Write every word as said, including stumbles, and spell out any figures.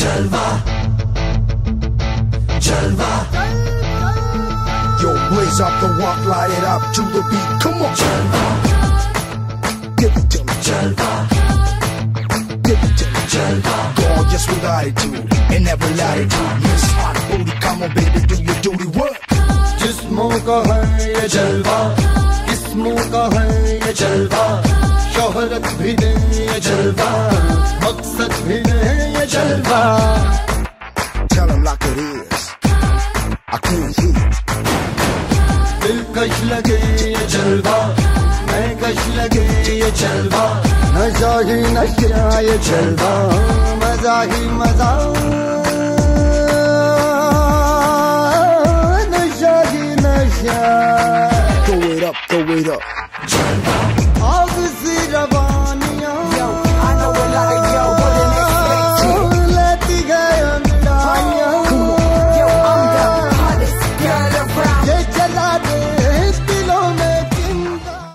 Jalwa, Jalwa. Yo, blaze up the walk, light it up to the beat. Come on, Jalwa, give it to me. Jalwa, Give it to me. Jalwa. Gorgeous with attitude in every latitude. Miss hot booty, come on, baby, do your duty work. जिस्मों का है ये जलवा, किस्मों का है ये जलवा, शोहरत भी दे ये जलवा, मकसद भी दे ये जलवा. Tell him like it is. I can't hear. दिलकश लगे ये जलवा, मैं कश लगे ये जलवा, नशा ही नशा ये जलवा, मजा ही मजा, नशा ही नशा. Throw it up, throw it up.